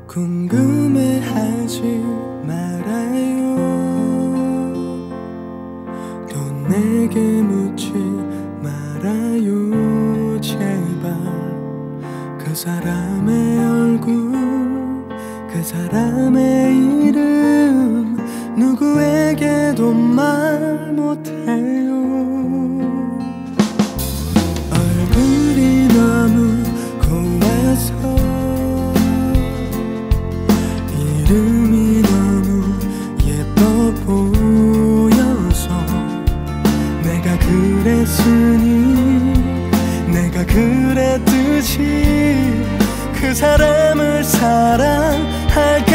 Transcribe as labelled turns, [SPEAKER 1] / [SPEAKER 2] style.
[SPEAKER 1] 궁금해하지 말아요. 또 내게 묻지 말아요. 제발 그 사람의 얼굴, 그 사람의 이름 누구에게도 말 못해요. 얼굴이 너무 고와서, 이름이 너무 예뻐 보여서, 내가 그랬으니 내가 그랬듯이 그 사람을 사랑할게.